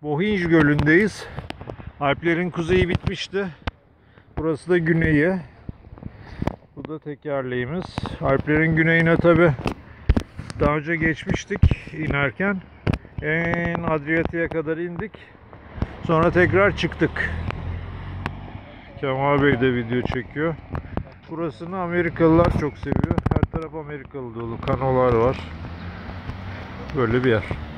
Bohinj gölündeyiz. Alplerin kuzeyi bitmişti. Burası da güneyi. Bu da tekerleğimiz. Alplerin güneyine tabi daha önce geçmiştik inerken. En Adriyatik'e kadar indik. Sonra tekrar çıktık. Kemal Bey de video çekiyor. Burasını Amerikalılar çok seviyor. Her taraf Amerikalı dolu. Kanolar var. Böyle bir yer.